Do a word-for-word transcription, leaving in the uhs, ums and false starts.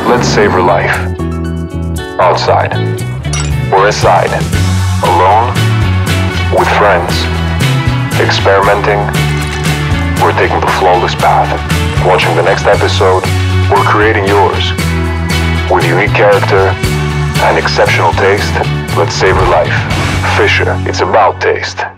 Let's savor life. Outside. Or inside. Alone. With friends. Experimenting. We're taking the flawless path. Watching the next episode. We're creating yours. With unique character and exceptional taste, let's savor life. Fischer, it's about taste.